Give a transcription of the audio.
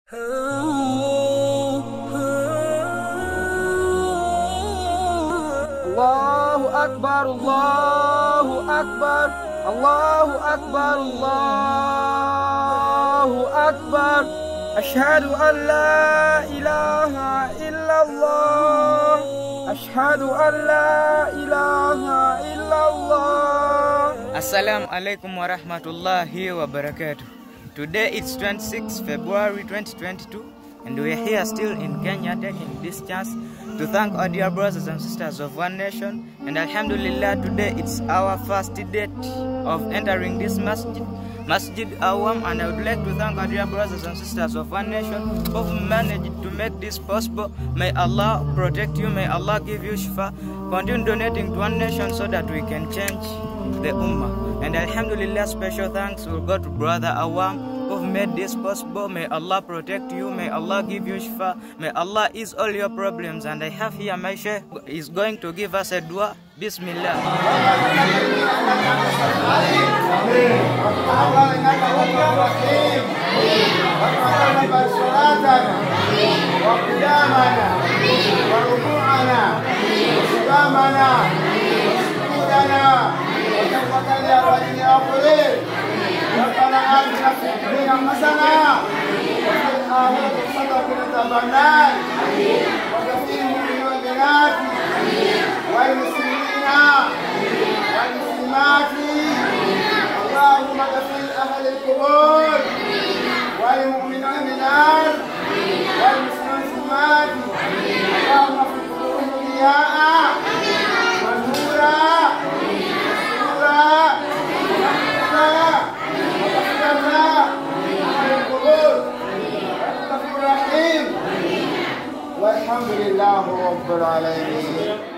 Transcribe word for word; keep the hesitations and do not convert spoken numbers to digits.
Allahu Akbar, Allahu Akbar, Allahu Akbar, Allahu Akbar. Ashhadu an la ilaha illallah. Ashhadu an la ilaha illallah. Assalamu alaikum wa rahmatullahi wa barakatuh. Today it's twenty-sixth February twenty twenty-two, and we are here still in Kenya, taking this chance to thank our dear brothers and sisters of One Nation. And Alhamdulillah, today it's our first date of entering this masjid, Masjid AWWAM, and I would like to thank our dear brothers and sisters of One Nation who managed to make this possible. May Allah protect you, may Allah give you shifa. Continue donating to One Nation so that we can change the Ummah. And Alhamdulillah, special thanks will go to Brother AWWAM who've made this possible. May Allah protect you, may Allah give you shifa, may Allah ease all your problems. And I have here my Sheikh is going to give us a dua. Bismillah. وتوكل يا ولي أقليل ربنا آتنا في الدنيا حسنة وفي الآخرة حسنة وقنا عذاب النار وكفي المؤمنين والمؤمنات والمسلمين والمسلمات اللهم كفي أهل القبور والمؤمنين والمؤمنات والمسلمين والمسلمات اللهم في قلوبهم ضياء ونورا والحمد لله رب العالمين.